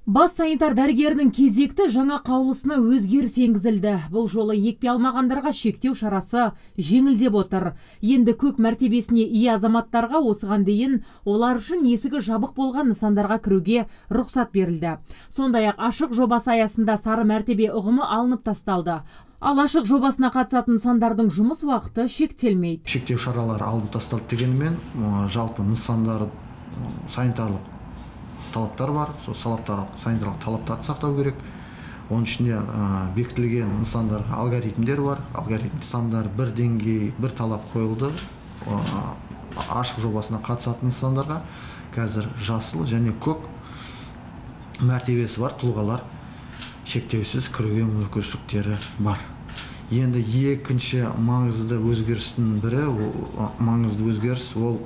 Бас санитар дәрігерінің кезекті жаңа қаулысына өзгеріс енгізілді. Бұл жолы екпе алмағандарға шектеу шарасы жеңілдеп отыр. Енді көк мәртебесіне ие азаматтарға осыған дейін олар үшін есігі жабық болған нысандарға кіруге рұқсат берілді. Сондай-ақ ашық жобасы аясында сары мәртебе ұғымы алынып тасталды. Ал ашық жобасына қатысатын нысандардың жұмыс уақыты шектелмейді. Шектеу шаралары алынып тасталды дегенмен, жалпы нысандар санитарлық талаптар бар, сол санитарлық талаптарды сақтау керек. Оның ішінде бекітілген нысандар алгоритмдер бар. Алгоритм нысандар бір деңгей, бір талап қойылды. Ашық жобасына қатысатын нысандарға қазір жасыл және көк мәртебесі бар тұлғалар шектеусіз кіруге мүмкіншіліктері бар. Енді екінші маңызды өзгерістің бірі, маңызды өзгеріс ол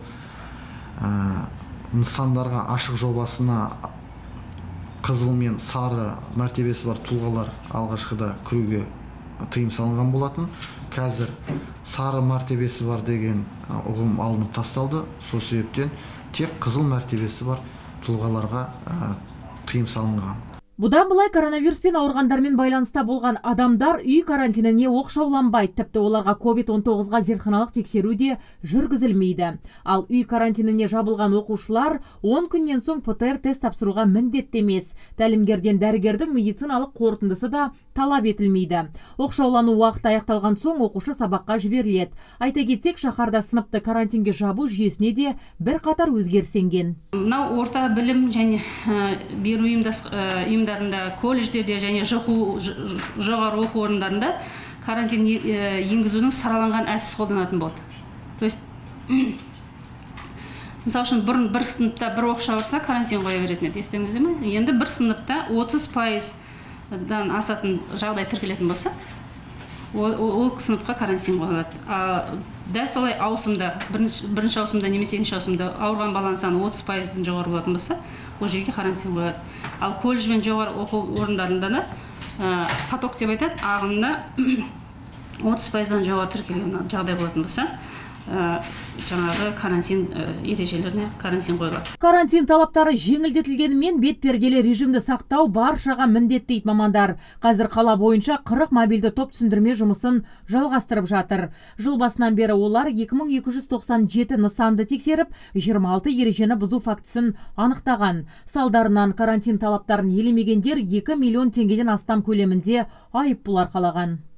нысандарға ашық жобасына қызыл мен сары мәртебесі бар тұлғалар алғашқыда кіруге тыйым салынған болатын. Қазір сары мәртебесі бар деген ұғым алынып тасталды. Сол себептен тек қызыл мәртебесі бар тұлғаларға тыйым салынған. Бұдан былай коронавируспен ауырғандармен байланыста болған адамдар үй карантиніне оқшауланбайды, тіпті оларға COVID-19-ға зертханалық тексеру де жүргізілмейді. Ал үй карантиніне жабылған оқушылар 10 күннен соң ПЦР тест тапсыруға міндетті емес. Тәлімгерден дәрігердің медициналық қорытындысы да талап етілмейді. Оқшаулану уақыты аяқталған соң оқушы сабаққа жіберіледі. Айта кетсек, шаһарда сыныпты карантинге жабу жүйесіне де бірқатар өзгеріс енген. Мынау орта білім және беру ұйымдарында, колледждерде және жоғары оқу орындарында карантин енгізудің сараланған әдісі қолданатын болды. То есть, мысалы үшін бұрын бір сыныпта бір оқушы ауырса карантин қоя беретін еді, естеріңізде ме? Енді бір сыныпта 30%-дан асатын жағдай тіркелетін болса, ол сыныпқа карантин қойылады. Дәл солай ауысымда, бірінші ауысымда немесе екінші ауысымда ауырған баланың саны 30%-ден жоғары болатын болса, ол жерге карантин қойылады. Ал колледж бен жоғары оқу орындарында да поток деп айтады, ағымда 30%-дан жоғары тіркелген жағдай болатын болса, жаңағы карантин ережелеріне карантин қойылады. Карантин талаптары жеңілдетілгенімен бетперделі режимді сақтау баршаға міндетті дейді мамандар. Қазір қала бойынша 40 мобильді топ түсіндірме жұмысын жалғастырып жатыр. Жыл басынан бері олар 2297 нысанды тексеріп, 26 ережені бұзу фактісін анықтаған. Салдарынан карантин талаптарын елемегендер 2 миллион теңгеден астам көлемінде айыппұл арқалаған.